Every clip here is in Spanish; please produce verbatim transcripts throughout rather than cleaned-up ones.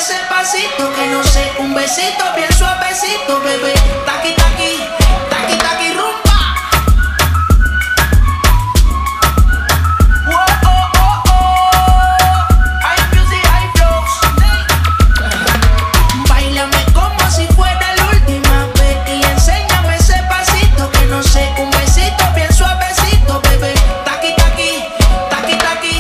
ese pasito que no sé, un besito bien suavecito, bebé. Taqui, taqui, taqui, taqui, rumba. Whoa, oh, oh, oh. High music, high flows. Báilame como si fuera la última vez y enséñame ese pasito que no sé, un besito bien suavecito, bebé. Taqui, taqui, taqui, taqui.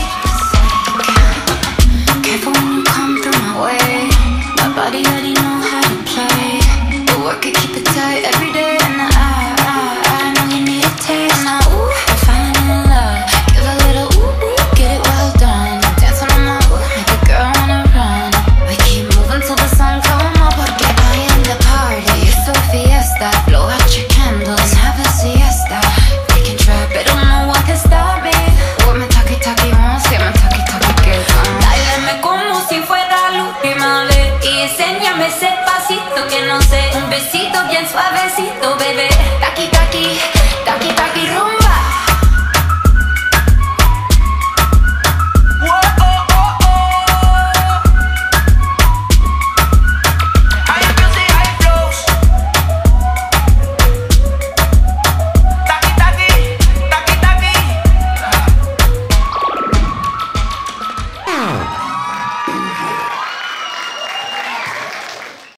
Careful when you come through my way. My body already know how to play. The work it, keep it tight every day. And I, I, I know you need a taste. Now, ooh, I'm falling in love. Give a little ooh, ooh, get it well done. Dance on my ooh, make a girl wanna run. We keep moving till the sun come up. Porque I am the party, it's a fiesta. Blow out your candles, have a siesta. They can try, but don't know what can stop me. What my talkie talkie wants, yeah, my talkie talkie gets on. Báilame como si fuera la última vez y enséñame ese pasito que no sé, un besito bien suavecito, bebé.